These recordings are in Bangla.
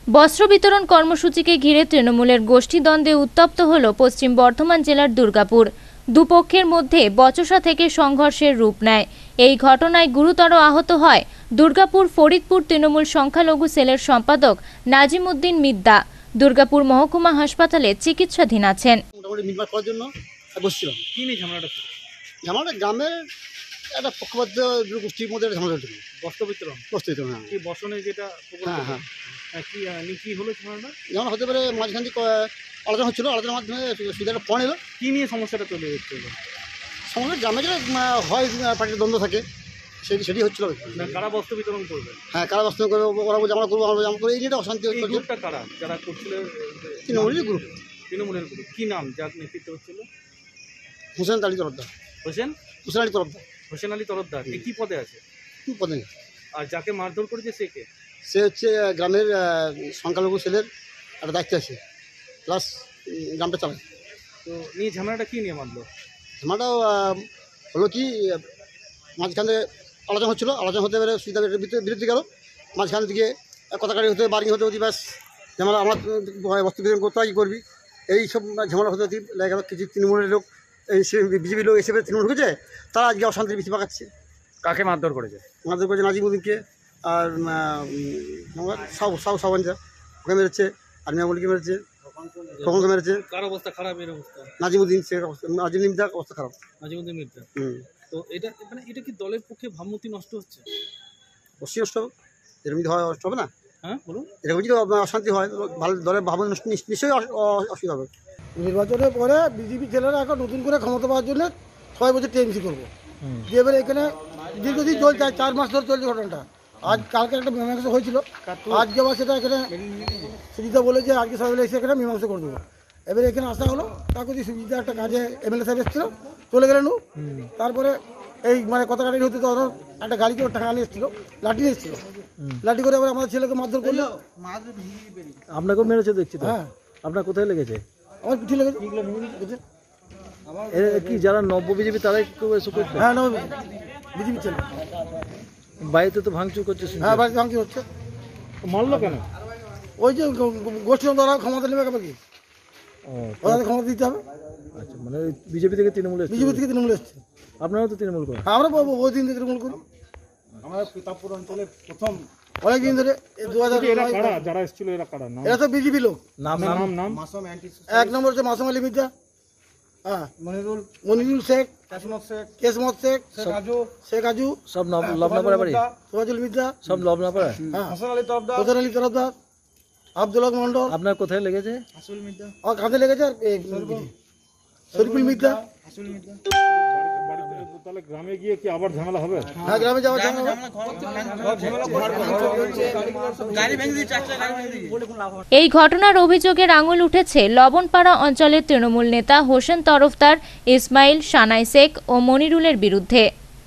বস্ত্র বিতরণ কর্মসূচিকে ঘিরে তৃণমূলের গোষ্ঠীদ্বন্দ্বে উত্তপ্ত হল পশ্চিম বর্ধমান জেলার দুর্গাপুর। দুপক্ষের মধ্যে বচসা থেকে সংঘর্ষের রূপ নেয়। এই ঘটনায় গুরুতর আহত হয় দুর্গাপুর ফরিদপুর তৃণমূল সংখ্যালঘু সেলের সম্পাদক নাজিম উদ্দিন মিদ্দা। দুর্গাপুর মহকুমা হাসপাতালে চিকিৎসাধীন আছেন। ঝামেলাটা গ্রামের একটা পক্ষপাত গোষ্ঠীর মধ্যে ঝামেলা হচ্ছিল। বস্ত্র বিতরণ কি বসনে যেটা কি হলো ঝামেলাটা? যেমন হতে পারে মাঝখান থেকে আলোচনা হচ্ছিল, আলোচনার মাধ্যমে সুবিধাটা ফোন এলো। কী নিয়ে সমস্যাটা তৈরি হচ্ছিল? সমস্যা গ্রামে যেটা হয় পার্টির দ্বন্দ্ব থাকে, সেটি হচ্ছিল। কারা বস্ত্র বিতরণ করবে? হ্যাঁ, কারা বস্ত্র করবে, ওরা জামা করবো, আমরা জামা করবো, এই নিয়ে অশান্তি হচ্ছে। গ্রুপটা কারা যারা করছিল? তৃণমূলের গ্রুপ। তৃণমূলের গ্রুপ কী নাম যার নেতৃত্ব হচ্ছিল? হোসেন আলী তরফদার। হোসেন আলী তরফদার। হোসেন আলী তরফদার কী পদে আছে? কী পদে? আর যাকে মারধর করেছে সে কে? সে হচ্ছে গ্রামের সংখ্যালঘু সেলের একটা দায়িত্ব আছে, প্লাস গ্রামটা চালায়। তো নিয়ে ঝামেলাটা কী নিয়ে মানলো? ঝামেলাটা হলো কি, মাঝখানে আলোচনা হচ্ছিলো, আলোচনা হতে পারে সুবিধা বিরুদ্ধে গেল, মাঝখান থেকে কথাকাটি হতে বার্গিং হতে হতে ব্যাস ঝামেলা। আমার বস্ত্র বিতরণ করতে হয়, কী করবি, এই সব ঝামেলা হতে হতে লেগে গেল। কিছু তৃণমূলের লোক, এই বিজেপি লোক এসে তৃণমূল ঢুকেছে, তারা আজকে অশান্তির বেশি পাকাচ্ছে। কাকে মারধর করেছে? মারধর করেছে নাজিম উদ্দিনকে, আর সাবানজা ওকে মেরেছে, আর মিয়াবলিকে মেরেছে, খোকনকে মেরেছে। কার অবস্থা খারাপ? এর অবস্থা নাজিম উদ্দিন, সে নাজিম মির্জার অবস্থা খারাপ। নাজিম উদ্দিন মির্জা। তো এটা মানে এটা কি দলের পক্ষে ভাবমূর্তি নষ্ট হচ্ছে? অবশ্যই নষ্ট হবে, এরকম যদি হয় নষ্ট হবে না? হ্যাঁ বলুন। এরকম যদি অশান্তি হয়, ভালো দলের ভাবমূর্তি নিশ্চয়ই অসুবিধা হবে। নির্বাচনের পরে বিজেপি ছেলেরা এখন নতুন করে ক্ষমতা পাওয়ার জন্য 6 বছর টিএমসি করবো। দিয়ে এবারে এখানে দীর্ঘদিন চলছে, 4 মাস ধরে চলছে ঘটনাটা। আজ কালকে একটা মীমাংসা হয়েছিল, আজকে আবার সেটা এখানে সুজিতা বলে যে আজকে সবাই এসে এখানে মীমাংসা করে দেবো। এবারে এখানে আসা হলো, তাকে যে সুজিতা একটা কাজে এমএলএ সাহেব এসেছিল, চলে গেলেন। তারপরে এই মানে কথা কাটি হতে তো একটা গাড়িকে টাকা নিয়ে এসেছিলো, লাঠি নিয়ে এসেছিলো, লাঠি করে এবার আমাদের ছেলেকে মারধর করলো। আপনাকেও মেরেছে দেখছি তো? হ্যাঁ। আপনার কোথায় লেগেছে? আমার পিঠে লেগেছে। কি যারা নব্য বিজেপি তারাই এসব করছে? হ্যাঁ, বিজেপি ছেলে। বাড়িতে তো ভাঙচুর করছে? হ্যাঁ, বাড়িতে ভাঙচুর হচ্ছে। মারলো কেন? ওই যে গোষ্ঠী দ্বারা ক্ষমতা নেবে কি, ওদের ক্ষমতা দিতে হবে। আচ্ছা, মানে বিজেপি থেকে তৃণমূল এসছে? বিজেপি থেকে তৃণমূল এসছে। আপনারা তো তৃণমূল করেন? আমরা ওই দিন থেকে তৃণমূল করি। আমরা পিতাপুর অঞ্চলে প্রথম অনেকদিন ধরে 2000 যারা এসেছিল এরা কারা? এরা তো বিজেপি লোক। নাম? এক নম্বর হচ্ছে মাসুম আলী মির্জা, হ্যাঁ, মনিরুল শেখ, কেসমত শেখ, শেখ আজু, সব লবনাপাড়া বাড়ি। সোহাজুল মির্জা, সব লবনাপাড়া। হোসেন আলী তরফদার, আব্দুল হক মন্ডল। আপনার কোথায় লেগেছে? আমার কাঁধে লেগেছে। আর শরীফুল মির্জা। তাহলে গ্রামে গিয়ে কি আবার ঝামেলা হবে? হ্যাঁ, গ্রামে যাওয়ার ঝামেলা। এই ঘটনার অভিযোগের আঙুল উঠেছে লবণপাড়া অঞ্চলের তৃণমূল নেতা হোসেন তরফদার, ইসমাইল, সানাই শেখ ও মনিরুলের বিরুদ্ধে।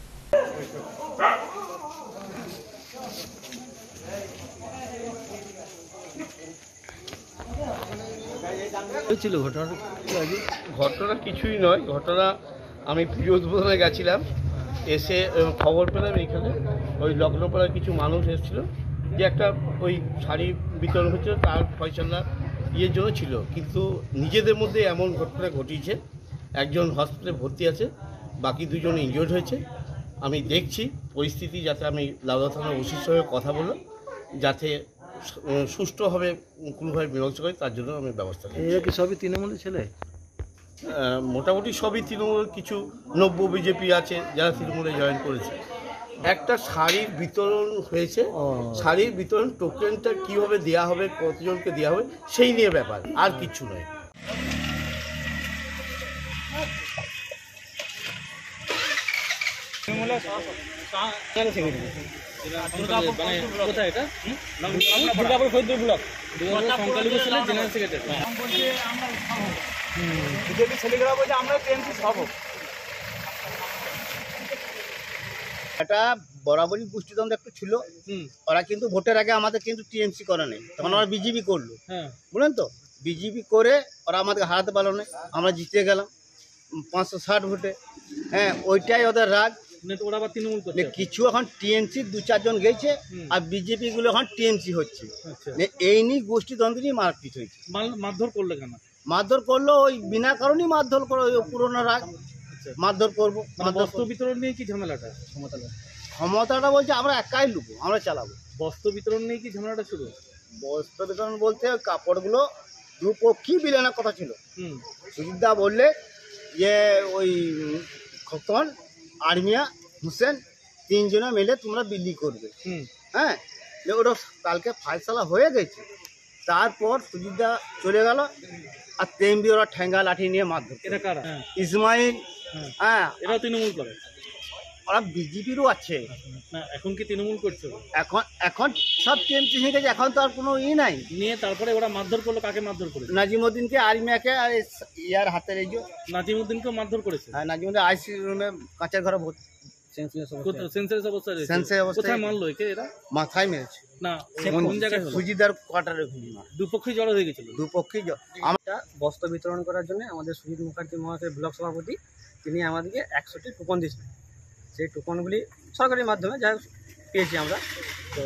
ঘটনা কিছুই নয়। ঘটনা আমি পুজো উদ্বোধনে গেছিলাম, এসে খবর পেলাম এখানে ওই লগ্নপাড়ার কিছু মানুষ এসেছিল, যে একটা ওই শাড়ি বিতরণ হচ্ছিল, তার ফয়সালা ইয়ের জন্য ছিল। কিন্তু নিজেদের মধ্যে এমন ঘটনা ঘটিয়েছে, একজন হসপিটালে ভর্তি আছে, বাকি 2 জন ইনজিওর্ড হয়েছে। আমি দেখছি পরিস্থিতি, যাতে আমি লাউদা থানার ওসির সঙ্গে কথা বললাম, যাতে সুষ্ঠুভাবে কোনোভাবে মীমাংসা করে, তার জন্য আমি ব্যবস্থা নিই। এরা কি সবই তৃণমূলের ছেলে? মোটামুটি সবই তৃণমূল, কিছু নব্য বিজেপি আছে যারা তৃণমূলে জয়েন করেছে। একটা শাড়ির বিতরণ হয়েছে, শাড়ির বিতরণ টোকেনটা কীভাবে দেওয়া হবে, কতজনকে দেওয়া হবে, সেই নিয়ে ব্যাপার, আর কিচ্ছু নয়। এটা বরাবরই গোষ্ঠীদ্বন্দ্ব একটু ছিল। ওরা কিন্তু ভোটের আগে আমাদের কিন্তু টিএমসি করে নেই, তখন ওরা বিজেপি করলো, বুঝলেন তো। বিজেপি করে ওরা আমাদেরকে হারাতে পারলো না, আমরা জিতে গেলাম 560 ভোটে। হ্যাঁ, ওইটাই ওদের রাগ। ওরা আবার তৃণমূল করছে। কিছু এখন টিএমসি 2-4 জন গেছে আর বিজেপি গুলো এখন টিএমসি হচ্ছে। আচ্ছা, এই নিয়ে গোষ্ঠী দ্বন্দ্ব নিয়ে মারপিট হয়েছে। মারধর করলে কেন? মারধর করলো ওই বিনা কারণেই মারধর করো, ওই পুরোনো রাগ। মারধর করবো, বস্ত্র বিতরণ নিয়ে কি ঝামেলাটা? ক্ষমতাটা বলছে আমরা একাই লুবো, আমরা চালাবো। বস্ত্র বিতরণ নিয়ে কি ঝামেলাটা শুরু? বস্ত্র বিতরণ বলতে কাপড়গুলো দুপক্ষই বিলেনের কথা ছিল। সুজিতদা বললে যে ওই খোকন, আর্মিয়া, হোসেন 3 জনে মিলে তোমরা বিলি করবে। হ্যাঁ, ওটা কালকে ফাইসলা হয়ে গেছে। তারপর সুজিতদা চলে গেল আর তেমনি ওরা ঠেঙ্গা লাঠি নিয়ে মারধর। এটা কারা? ইসমাইল। হ্যাঁ, এরাও তৃণমূল করে। ওরা বিজেপিরও আছে। না, এখন কি তৃণমূল করছে? এখন সব টিএমসি হয়ে গেছে, এখন তো আর কোনো নাই নিয়ে। তারপরে ওরা মারধর করলো, কাকে মারধর করেছে? নাজিমুদ্দিনকে, আর্মিয়াকে আর ইয়ার হাতের এই যে নাজিমুদ্দিনকেও মারধর করেছে। হ্যাঁ, নাজিমুদ্দিন আইসি রুমে কাঁচের ঘরে সেন্সেস অবস্থায় রয়েছে। সেন্সেস অবস্থায়। কোথায় মারলো একে এরা? মাথায় মেরেছে। না, কোন জায়গায় হলো? সুজিদার কোয়ার্টারে ঘুরি মার। দুপক্ষই জড়ো হয়ে গেছিল। দুপক্ষই আমরা বস্ত্র বিতরণ করার জন্য আমাদের সুজিত মুখার্জি মহাশয় ব্লক সভাপতি তিনি আমাদেরকে 100টি কুপন দিয়েছিলেন। সেই কুপনগুলি সরকারি মাধ্যমে যা পেয়েছি আমরা। তো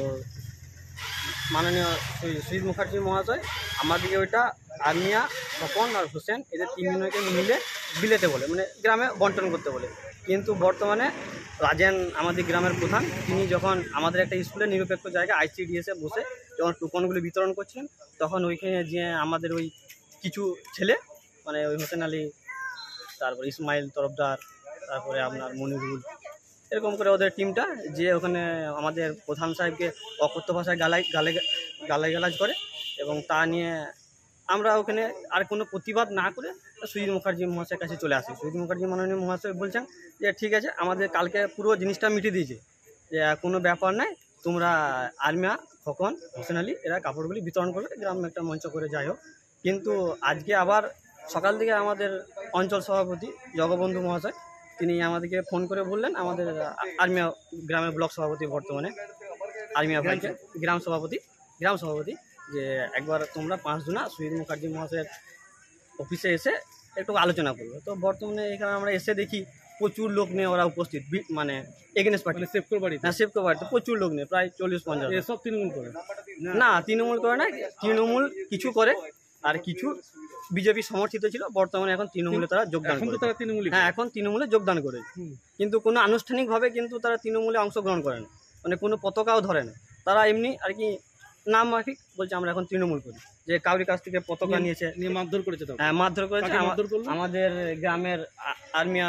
মাননীয় সুজিত মুখার্জি মহাশয় আমাদেরকে ওইটা আর্মিয়া, খোকন আর হোসেন এদের 3 জনকে মিলে বিলেতে বলে, মানে গ্রামে বন্টন করতে বলে। কিন্তু বর্তমানে রাজেন আমাদের গ্রামের প্রধান, তিনি যখন আমাদের একটা স্কুলের নিরপেক্ষ জায়গায় ICDS বসে যখন কুপনগুলি বিতরণ করছিলেন, তখন ওইখানে যে আমাদের ওই কিছু ছেলে, মানে ওই হোসেন আলী, তারপর ইসমাইল তরফদার, তারপরে আপনার মনিরুল, এরকম করে ওদের টিমটা যে ওখানে আমাদের প্রধান সাহেবকে অকথ্য ভাষায় গালাগালাজ করে। এবং তা নিয়ে আমরা ওখানে আর কোনো প্রতিবাদ না করে সুজিত মুখার্জি মহাশয়ের কাছে চলে আসি। সুজিত মুখার্জি মাননীয় মহাশয় বলছেন যে ঠিক আছে, আমাদের কালকে পুরো জিনিসটা মিটিয়ে দিয়েছে, যে কোনো ব্যাপার নাই, তোমরা আর্মিয়া, খোকন, হোসেন আলী এরা কাপড়গুলি বিতরণ করবে, গ্রামে একটা মঞ্চ করে যাই হোক। কিন্তু আজকে আবার সকাল থেকে আমাদের অঞ্চল সভাপতি জগবন্ধু মহাশয় তিনি আমাদেরকে ফোন করে বললেন, আমাদের আর্মিয়া গ্রামের ব্লক সভাপতি বর্তমানে আর্মিয়া ভাইকে গ্রাম সভাপতি যে একবার তোমরা 5 জনা সুজিত মুখার্জি মহাশয়ের অফিসে এসে একটু আলোচনা করবো। তো বর্তমানে এখানে আমরা এসে দেখি প্রচুর লোক নিয়ে ওরা উপস্থিত, মানে এগেনেস্ট পার্টি, সেফকো বাড়িতে প্রচুর লোক নিয়ে প্রায় 40-50। এসব তৃণমূল করে না, তৃণমূল করে না। তৃণমূল কিছু করে আর কিছু বিজেপি সমর্থিত ছিল, বর্তমানে এখন তৃণমূলে তারা যোগদান করে। হ্যাঁ, এখন তৃণমূলে যোগদান করে, কিন্তু কোনো আনুষ্ঠানিকভাবে কিন্তু তারা তৃণমূলে অংশগ্রহণ করে না, মানে কোনো পতাকাও ধরে না। তারা এমনি আর কি নাম মাফিক বলছে আমরা এখন তৃণমূল করি, যে কাউরির কাছ থেকে পতাকা নিয়েছে, নিয়ে মারধর করেছে। হ্যাঁ, মারধর করেছে। আমাদের গ্রামের আর্মিয়া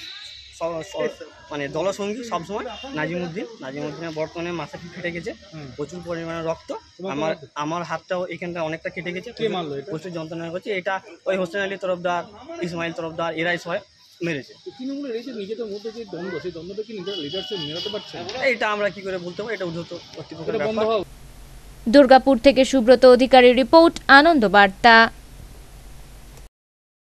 মানে দলসঙ্গী সবসময় নাজিমুদ্দিনের বর্তমানে মাথা ফেটে গেছে, প্রচুর পরিমাণে রক্ত। আমার হাতটাও এখানটা অনেকটা কেটে গেছে, প্রচুর যন্ত্রণা করছে। এটা ওই হোসেন আলী তরফদার, ইসমাইল তরফদার এরাই সবাই মেরেছে। তৃণমূলের এই যে নিজেদের মধ্যে যে দ্বন্দ্ব, সেই দ্বন্দ্বটা কি নিজের লিডারশিপ মেলাতে পারছে? এটা আমরা কি করে বলতে পারি, এটা উদ্ধত কর্তৃপক্ষের ব্যাপার। দুর্গাপুর থেকে সুব্রত অধিকারীর রিপোর্ট, আনন্দ বার্তা।